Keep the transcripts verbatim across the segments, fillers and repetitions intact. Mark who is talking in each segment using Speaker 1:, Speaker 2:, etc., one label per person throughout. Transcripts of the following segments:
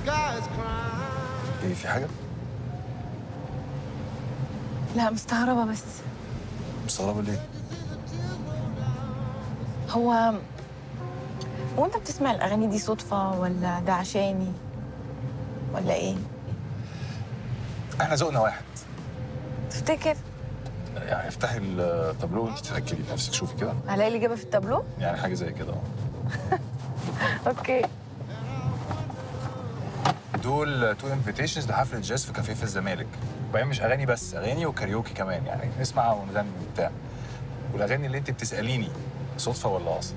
Speaker 1: ايه في حاجة؟
Speaker 2: لا مستغربة بس.
Speaker 1: مستغربة ليه؟
Speaker 2: هو هو انت بتسمع الاغاني دي صدفة ولا ده عشاني ولا ايه؟
Speaker 1: احنا ذوقنا واحد.
Speaker 2: تفتكر؟
Speaker 1: يعني افتحي التابلو وانت تتأكدي بنفسك، شوفي كده.
Speaker 2: هلاقي الإجابة في التابلو؟
Speaker 1: يعني حاجة زي كده اه.
Speaker 2: اوكي.
Speaker 1: دول تو انفيتيشنز لحفلة جاز في كافيه في الزمالك. وبعدين مش اغاني بس، اغاني وكاريوكي كمان، يعني نسمع ونغني وبتاع. والاغاني اللي انت بتسأليني صدفة ولا قصد؟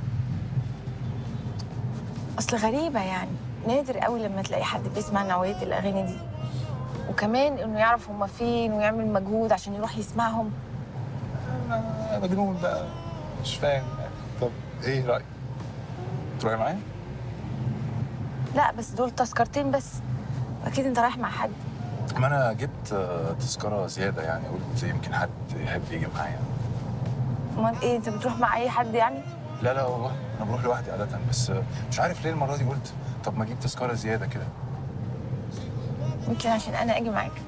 Speaker 2: اصل غريبة يعني، نادر قوي لما تلاقي حد بيسمع نوعية الاغاني دي. وكمان انه يعرف هما فين ويعمل مجهود عشان يروح يسمعهم.
Speaker 1: انا مجنون بقى، مش فاهم. طب ايه رأيك؟ تروحي معايا؟
Speaker 2: لا بس دول تذكرتين بس، اكيد انت رايح مع حد.
Speaker 1: ما انا جبت تذكرة زيادة، يعني قلت يمكن حد يحب يجي معايا.
Speaker 2: امال ايه، انت بتروح مع اي حد يعني؟
Speaker 1: لا لا والله انا بروح لوحدي عادة، بس مش عارف ليه المرة دي قلت طب ما اجيب تذكرة زيادة كده.
Speaker 2: يمكن عشان انا اجي معاك.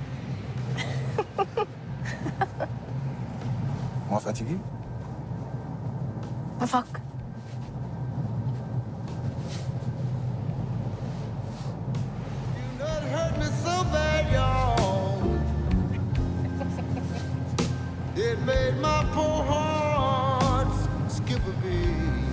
Speaker 1: موافقة تيجي؟
Speaker 2: بفكر.
Speaker 3: It made my poor heart skip a beat.